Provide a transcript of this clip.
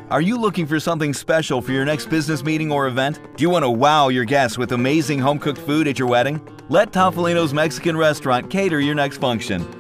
Are you looking for something special for your next business meeting or event? Do you want to wow your guests with amazing home-cooked food at your wedding? Let Tafolino's Mexican restaurant cater your next function.